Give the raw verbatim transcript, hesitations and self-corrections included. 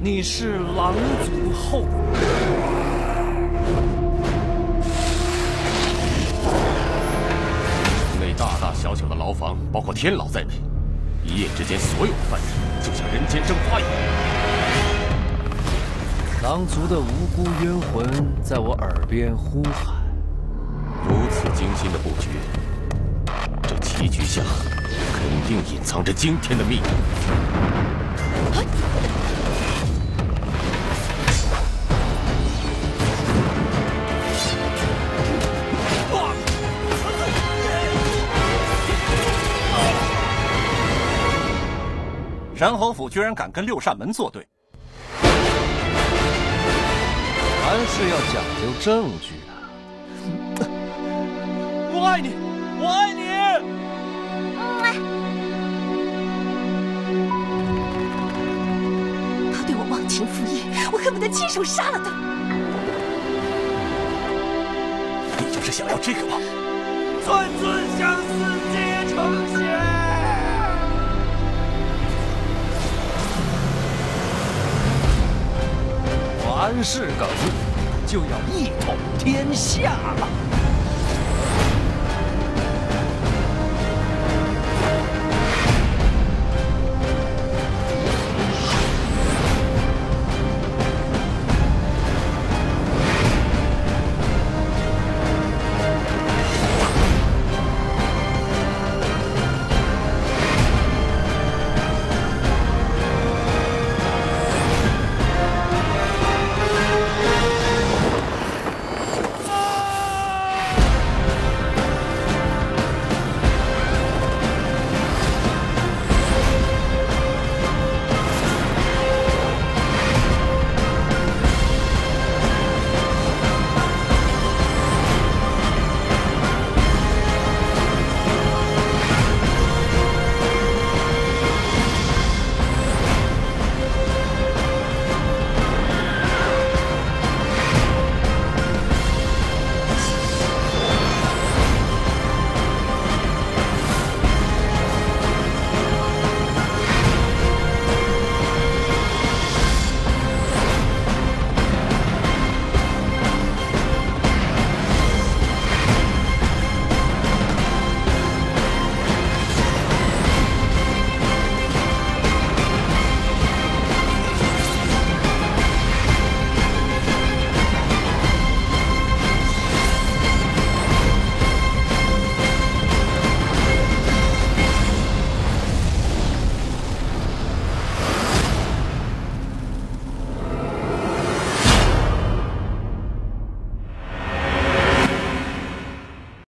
你是狼族后人。 内大大小小的牢房，包括天牢在内，一夜之间所有的犯人就像人间蒸发一样。 狼族的无辜冤魂在我耳边呼喊。 如此精心的布局，这棋局下肯定隐藏着惊天的秘密。 山侯府居然敢跟六扇门作对， 凡事要讲究证据的。我爱你，我爱你。 他对我忘情负义，我恨不得亲手杀了他。 你就是想要这个吗？ 寸寸相思皆成仙。凡事梗，就要一统天下了。